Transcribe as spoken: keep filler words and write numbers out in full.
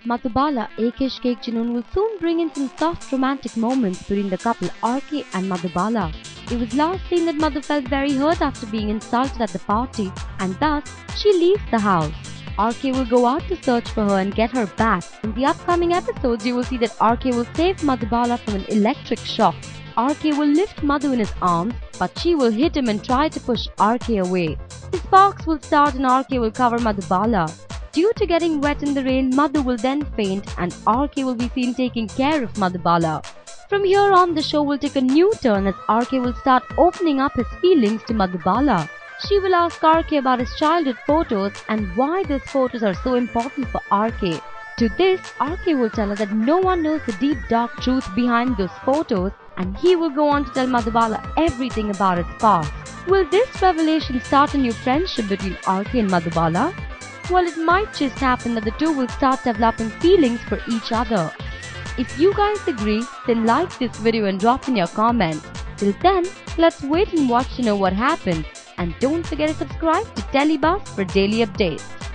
Madhubala, aka Sheikh Junoon, will soon bring in some soft romantic moments between the couple R K and Madhubala. It was last seen that Madhu felt very hurt after being insulted at the party and thus she leaves the house. R K will go out to search for her and get her back. In the upcoming episodes, you will see that R K will save Madhubala from an electric shock. R K will lift Madhu in his arms, but she will hit him and try to push R K away. The sparks will start and R K will cover Madhubala. Due to getting wet in the rain, Madhu will then faint and R K will be seen taking care of Madhubala. From here on, the show will take a new turn as R K will start opening up his feelings to Madhubala. She will ask R K about his childhood photos and why those photos are so important for R K. To this, R K will tell her that no one knows the deep dark truth behind those photos and he will go on to tell Madhubala everything about his past. Will this revelation start a new friendship between R K and Madhubala? Well, it might just happen that the two will start developing feelings for each other. If you guys agree, then like this video and drop in your comments. Till then, let's wait and watch to know what happens. And don't forget to subscribe to Telebuzz for daily updates.